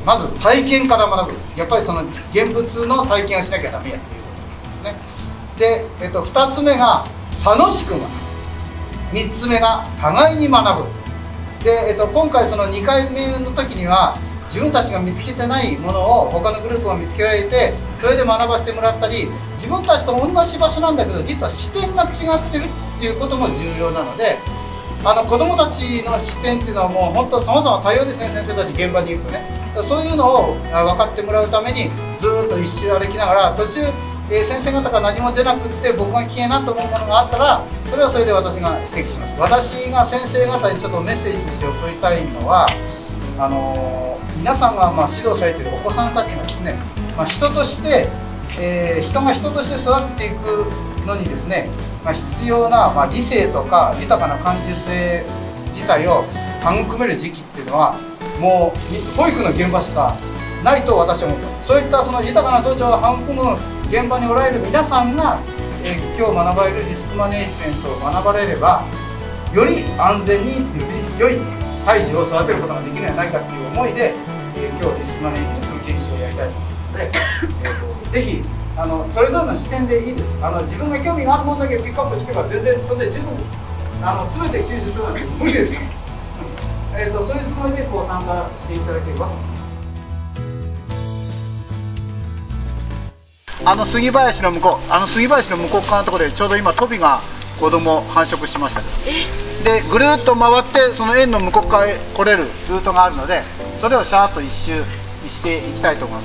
まず体験から学ぶ。やっぱりその現物の体験をしなきゃダメやっていうことですね。で、2つ目が楽しく学ぶ。3つ目が互いに学ぶ。で、今回その2回目の時には自分たちが見つけてないものを他のグループが見つけられて、それで学ばせてもらったり、自分たちと同じ場所なんだけど実は視点が違ってるっていうことも重要なので、子どもたちの視点っていうのはもう本当さまざま多様ですね。先生たち現場にいるとね、そういうのを分かってもらうためにずっと一周歩きながら、途中先生方が何も出なくって僕が危険なと思うものがあったら、それはそれで私が指摘します。私が先生方にちょっとメッセージとして送りたいのは、皆さんが指導されているお子さんたちがですね、人として、人が人として育っていくのにですね、必要な、理性とか豊かな感受性自体を育める時期っていうのはもう保育の現場しかないと私は思ってます。そういったその豊かな土壌を育む現場におられる皆さんが、今日学ばれるリスクマネジメントを学ばれれば、より安全により良い胎児を育てることができるのではないかという思いで、今日リスクマネジメントの研修をやりたいと思うので、ぜひそれぞれの視点でいいです。自分が興味があるものだけピックアップしてれば全然それで十分です。全て吸収するなんて無理ですから、そういうつもりで参加していただければと思います。杉林の向こう、杉林の向こう側のところでちょうど今トビが子供繁殖しました。でぐるっと回ってその円の向こう側へ来れるルートがあるので、それをシャーッと一周していきたいと思います。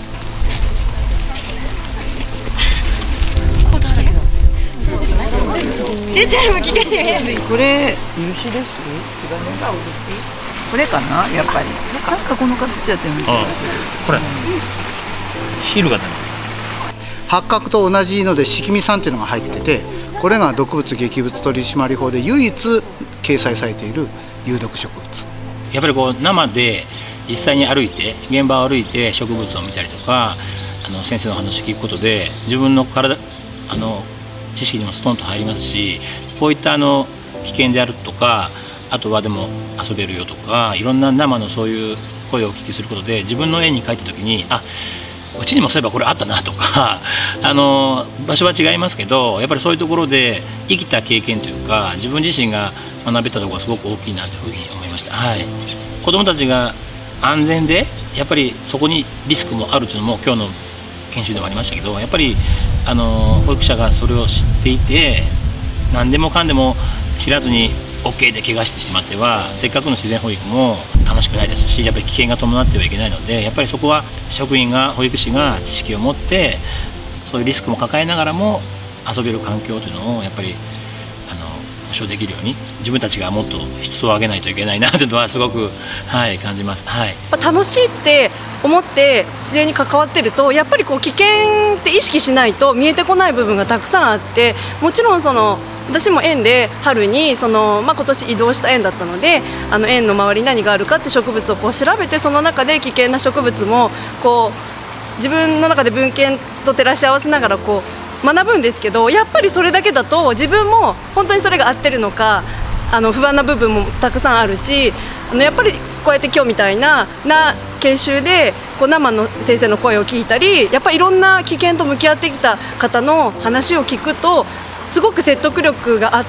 ちっちゃいも聞ける。 これ漆です。これかな、やっぱり。なんかこの形やってるみたいな。 これシールが出る。 八角と同じので色味酸っていうのが入ってて、これが毒物劇物取締法で唯一掲載されている有毒植物。 やっぱり生で実際に歩いて現場を歩いて植物を見たりとか、先生の話を聞くことで自分の体知識にもストンと入りますし、こういった危険であるとか、あとはでも遊べるよとか、いろんな生のそういう声をお聞きすることで、自分の絵に描いた時にうちにもそういえばこれあったなとか場所は違いますけど、やっぱりそういうところで生きた経験というか、自分自身が学べたところがすごく大きいなというふうに思いました。はい、子どもたちが安全で、やっぱりそこにリスクもあるというのも今日の研修でもありましたけど、やっぱり保育者がそれを知っていて、何でもかんでも知らずに OK で怪我してしまっては、せっかくの自然保育も楽しくないですし、やっぱり危険が伴ってはいけないので、やっぱりそこは職員が、保育士が知識を持って、そういうリスクも抱えながらも遊べる環境というのをやっぱり保障できるように、自分たちがもっと質を上げないといけないなというのはすごく、感じます。 楽しいって思って自然に関わってると、やっぱり危険って意識しないと見えてこない部分がたくさんあって、もちろん私も園で春に今年移動した園だったので、園の周りに何があるかって植物を調べて、その中で危険な植物も自分の中で文献と照らし合わせながら学ぶんですけど、やっぱりそれだけだと自分も本当にそれが合ってるのか不安な部分もたくさんあるし、やっぱりこうやって今日みたいな研修で生の先生の声を聞いたり、やっぱりいろんな危険と向き合ってきた方の話を聞くと、すごく説得力があって、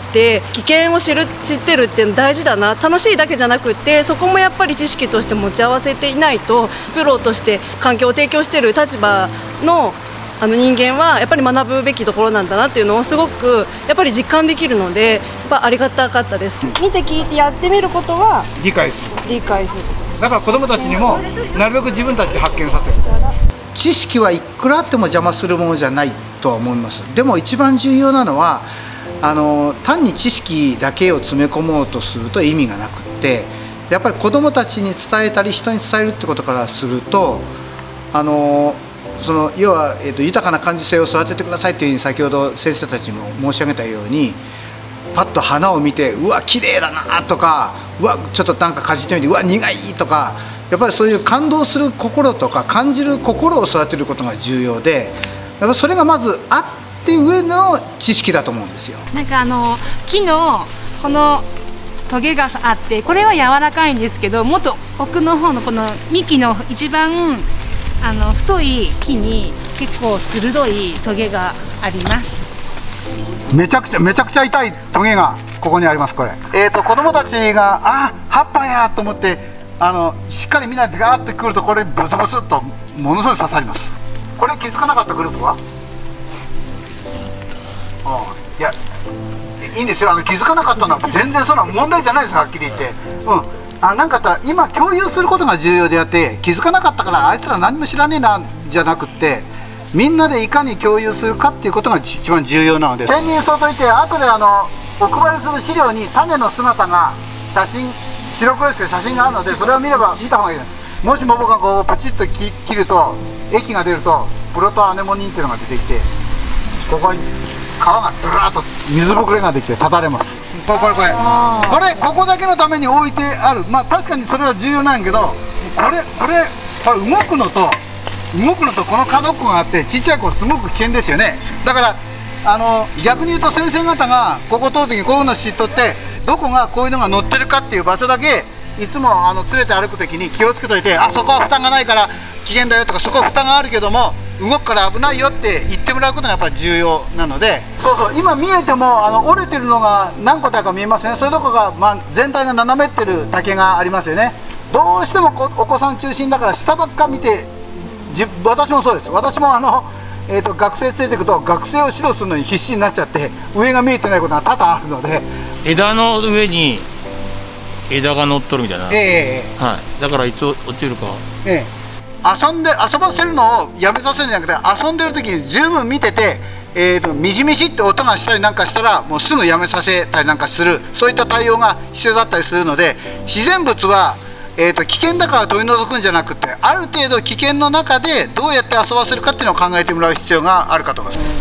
危険を知ってるっていうの大事だな、楽しいだけじゃなくって、そこもやっぱり知識として持ち合わせていないと、プロとして環境を提供している立場の人間はやっぱり学ぶべきところなんだなっていうのをすごくやっぱり実感できるので、やっぱありがたかったです。見て聞いてやってみることは理解する。 だから子どもたちにもなるべく自分たちで発見させる。知識はいくらあっても邪魔するものじゃないとは思います。でも一番重要なのは単に知識だけを詰め込もうとすると意味がなくって、やっぱり子どもたちに伝えたり人に伝えるってことからすると、要は、豊かな感受性を育ててくださいというふうに先ほど先生たちも申し上げたように、パッと花を見てうわ綺麗だなとか、うわちょっとなんかかじってみてうわ苦いとか、やっぱりそういう感動する心とか感じる心を育てることが重要で、やっぱそれがまずあって上の知識だと思うんですよ。 昨日このトゲがあって、これは柔らかいんですけど、もっと奥の方のこの幹の一番太い木に結構鋭いトゲがあります。 めちゃくちゃ痛いトゲがここにあります。これ子供たちが葉っぱやと思ってしっかり見ないでガーってくると、これブスブスっとものすごい刺さります。これ気づかなかったグループは、いやいいんですよ、気づかなかったのは全然そんな問題じゃないです、はっきり言って。なんかあったら今共有することが重要であって、気づかなかったからあいつら何も知らねえなじゃなくって、みんなでいかに共有するかっていうことが一番重要なので、千人草といって後でお配りする資料に種の姿が写真、白黒しか写真があるので、それを見た方がいいです。もしも僕がこうプチッと切ると液が出るとプロトアネモニンっていうのが出てきて、ここに皮がドラーッと水ぶくれができてただれます。これここだけのために置いてある。まあ確かにそれは重要なんやけど、これ動くのとこの角っこがあって、ちっちゃい子すごく危険ですよね。だから逆に言うと先生方がここ通る時にこういうの知っとって、どこがこういうのが乗ってるかっていう場所だけいつも連れて歩く時に気をつけといて、そこは蓋がないから危険だよとか、そこは蓋があるけども動くから危ないよって言ってもらうことがやっぱり重要なので、今見えても折れてるのが何個だか見えますね。そういうとこが、全体が斜めってる竹がありますよね。どうしてもお子さん中心だから下ばっか見て、私もそうです。私も学生連れていくと学生を指導するのに必死になっちゃって上が見えてないことが多々あるので、 枝の上に枝が乗っとるみたいな、はい、だからいつ落ちるか、 遊ばせるのをやめさせるんじゃなくて、遊んでる時に十分見てて、ミシミシって音がしたりなんかしたらもうすぐやめさせたりなんかする、そういった対応が必要だったりするので、自然物は危険だから取り除くんじゃなくて、ある程度危険の中でどうやって遊ばせるかっていうのを考えてもらう必要があるかと思います。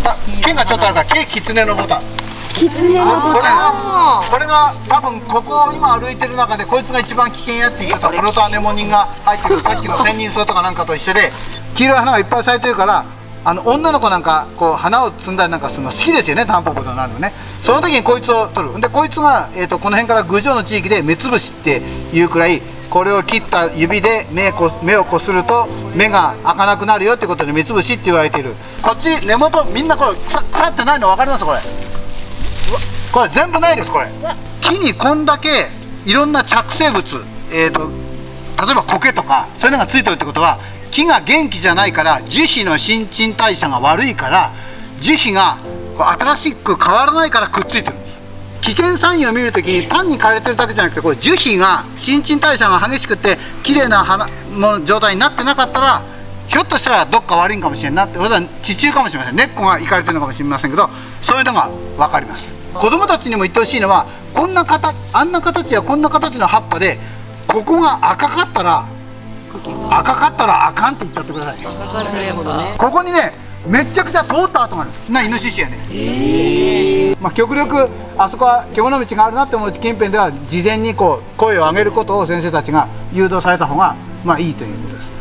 剣がちょっとあるから、キツネのボタン。これが多分ここを今歩いてる中でこいつが一番危険やって言ったらプロトアネモニンが入ってるさっきの千人草とかなんかと一緒で、黄色い花がいっぱい咲いてるから、女の子なんかこう花を摘んだりなんかするの好きですよね、タンポポとなるのね。その時にこいつを取る。でこいつが、この辺から郡上の地域で目つぶしっていうくらい、これを切った指で目をこすると目が開かなくなるよってことで目つぶしって言われている。こっち根元みんなこれ腐ってないの分かります？これ全部ないです。これ木にこんだけいろんな着生物、例えば苔とかそういうのがついてるってことは、木が元気じゃないから樹皮の新陳代謝が悪いから、樹皮が新しく変わらないからくっついてるんです。危険サインを見るときに単に枯れてるだけじゃなくて、これ樹皮が新陳代謝が激しくて綺麗な花の状態になってなかったら、ひょっとしたらどっか悪いんかもしれんなって、それは地中かもしれません。根っこがいかれてるのかもしれませんけど、そういうのが分かります。子供たちにも言ってほしいのは、こんな形、あんな形やこんな形の葉っぱでここが赤かったらあかんって言っちゃってください。ここにねめっちゃくちゃ通った跡があるんです。イノシシやね。極力あそこは獣道があるなって思う近辺では事前にこう声を上げることを先生たちが誘導された方がいいということです。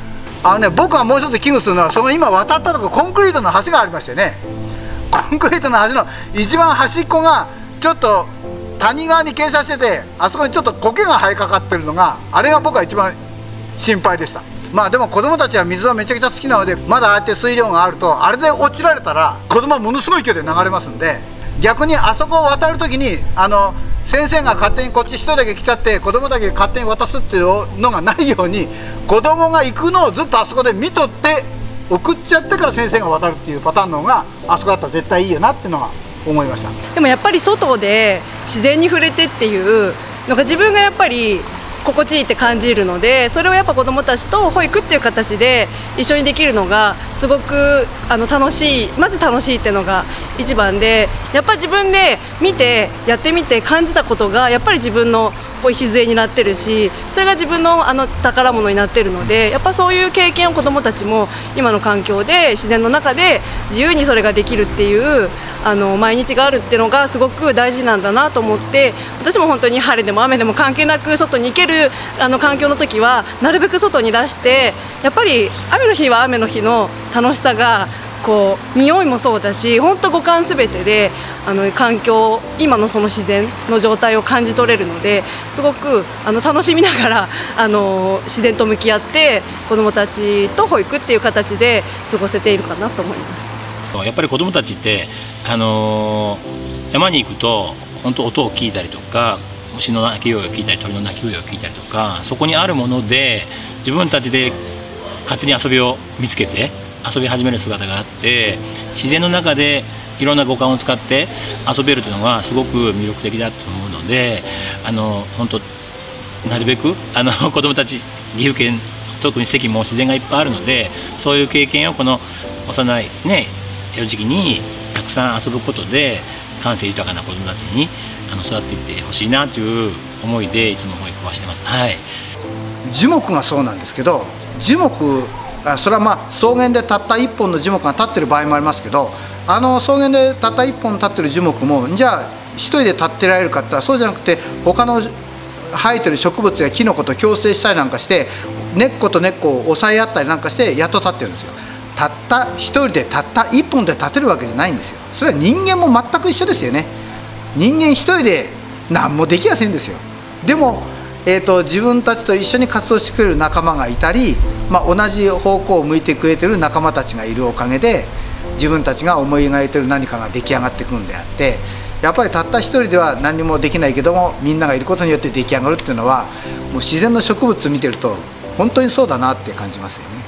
僕はもう一つ危惧するのは、その今渡ったとこコンクリートの橋がありましてね、コンクリートの橋の一番端っこがちょっと谷側に傾斜してて、あそこにちょっと苔が生えかかってるのが、あれが僕は一番心配でした。でも子供たちは水はめちゃくちゃ好きなので、まだああやって水量があると、あれで落ちられたら子供はものすごい勢いで流れますんで、逆にあそこを渡る時に先生が勝手にこっち一人だけ来ちゃって子供だけ勝手に渡すっていうのがないように、子供が行くのをずっとあそこで見とって送っちゃってから先生が渡るっていうパターンの方があそこだったら絶対いいよなっていうのが思いました。 でもやっぱり外で自然に触れてっていうのが自分がやっぱり心地いいって感じるので、それをやっぱ子どもたちと保育っていう形で一緒にできるのがすごく楽しい、まず楽しいっていうのが一番で、やっぱ自分で見てやってみて感じたことがやっぱり自分の礎になってるし、それが自分の宝物になってるので、やっぱそういう経験を子どもたちも今の環境で自然の中で自由にそれができるっていう毎日があるっていうのがすごく大事なんだなと思って、私も本当に晴れでも雨でも関係なく外に行ける環境の時はなるべく外に出して、やっぱり雨の日は雨の日の楽しさがこう匂いもそうだし、本当五感すべてで環境、今のその自然の状態を感じ取れるので、すごく楽しみながら自然と向き合って子どもたちと保育っていう形で過ごせているかなと思います。 やっぱり子どもたちって山に行くと本当音を聞いたりとか、虫の鳴き声を聞いたり鳥の鳴き声を聞いたりとか、そこにあるもので自分たちで勝手に遊びを見つけて遊び始める姿があって、自然の中でいろんな五感を使って遊べるというのがすごく魅力的だと思うので、本当なるべく子どもたち、岐阜県特に関も自然がいっぱいあるので、そういう経験をこの幼いね幼児期にたくさん遊ぶことで感性豊かな子どもたちに育っていってほしいなという思いでいつも保育はしてます。はい、 樹木がそうなんですけど、樹木、それは草原でたった1本の樹木が立ってる場合もありますけど、草原でたった1本立ってる樹木もじゃあ一人で立ってられるかって言ったらそうじゃなくて、他の生えてる植物やキノコと共生したりなんかして、根っこと根っこを押さえ合ったりなんかしてやっと立ってるんですよ。たった一人でたった1本で立てるわけじゃないんですよ。それは人間も全く一緒ですよね。人間一人で何もできやせんですよ。でも自分たちと一緒に活動してくれる仲間がいたり、同じ方向を向いてくれてる仲間たちがいるおかげで、自分たちが思い描いてる何かが出来上がっていくんであって、やっぱりたった一人では何もできないけども、みんながいることによって出来上がるっていうのは、もう自然の植物見てると本当にそうだなって感じますよね。